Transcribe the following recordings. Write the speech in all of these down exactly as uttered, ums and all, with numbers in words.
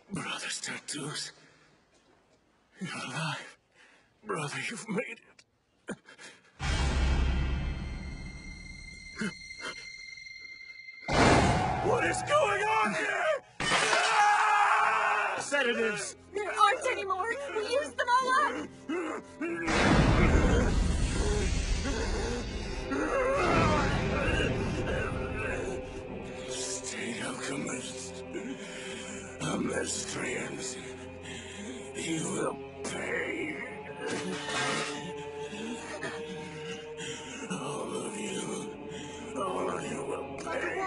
Brother's tattoos. You're alive. Brother, you've made it. What is going on here? Ah! Sedatives! There aren't any more! We used them all up! State alchemist. Amestrians. You will pay. All of you. All of you will pay.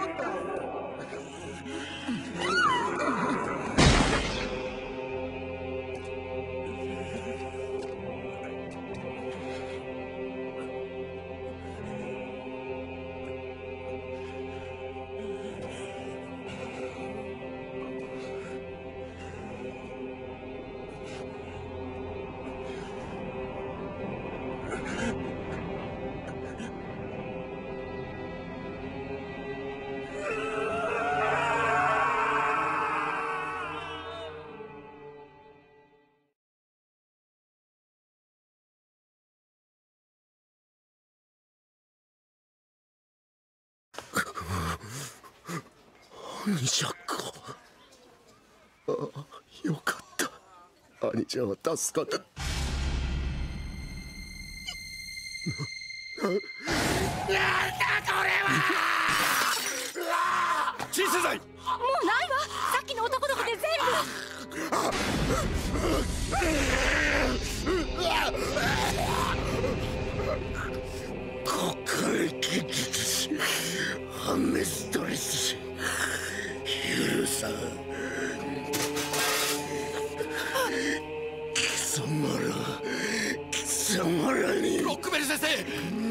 兄者か。ああ、よかった。兄者は助かった。なんだこれは。鎮静剤。もうないわ。さっきの男の子で全部。ここから技術アメストレス許さん。貴様ら貴様らにロックベル先生。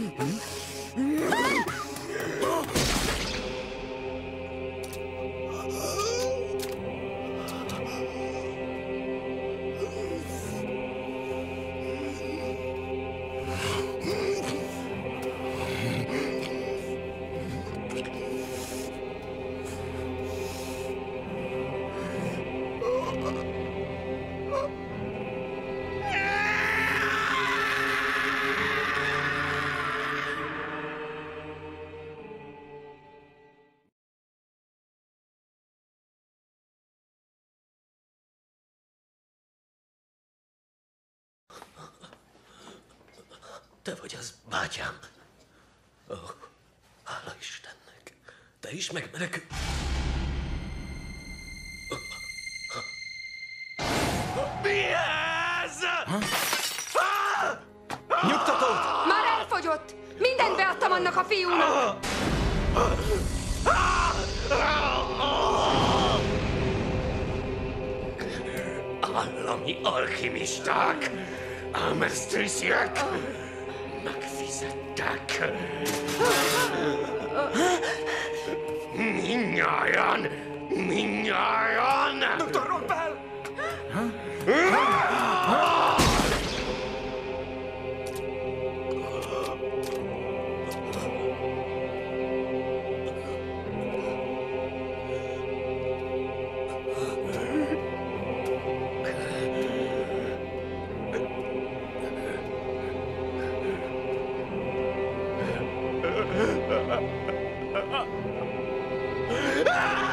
Te vagy az bátyám. Ó, oh, hála Istennek. Te is megmenekül. Mi ez? Nyugtatót! Már elfogyott! Mindent beadtam annak a fiúnak! Állami alkimisták! Amestrisiek! Megfizettek! Mindnyájan! Mindnyájan! doktor Rompel! Ah!